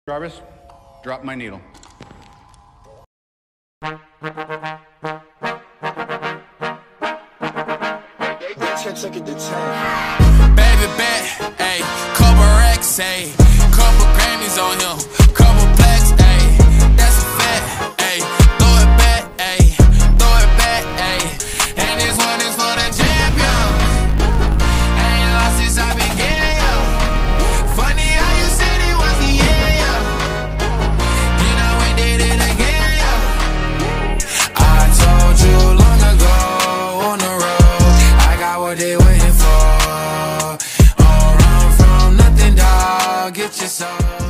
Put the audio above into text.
Jarvis, drop my needle. Baby bet, ayy, couple racks, ayy, couple Grammys on him, couple plaques, ayy, that's a fact, ayy, throw it back, ayy, and this one is for the champion. I ain't lost since I began, yo. Funny how you said it was the end, yo. You know we did it again, yo. I told you long ago on the road, I got what they waiting for. Don't run from nothing, dog. Get your soul.